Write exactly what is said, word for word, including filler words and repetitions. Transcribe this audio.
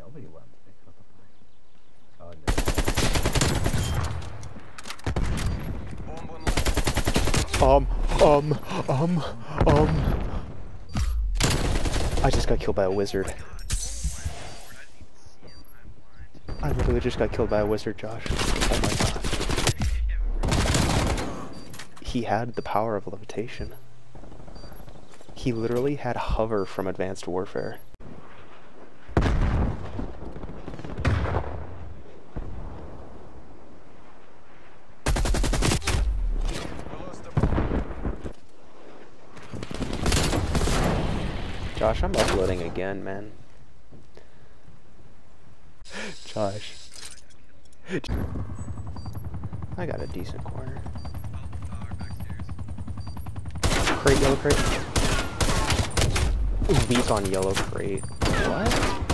Nobody went. What the fuck? Oh no. Um, um, um, um. I just got killed by a wizard. I literally just got killed by a wizard, Josh. Oh my god. He had the power of levitation. He literally had hover from Advanced Warfare. Josh, I'm uploading again, man. Josh. I got a decent corner. Crate, yellow crate. Weak on yellow crate. What?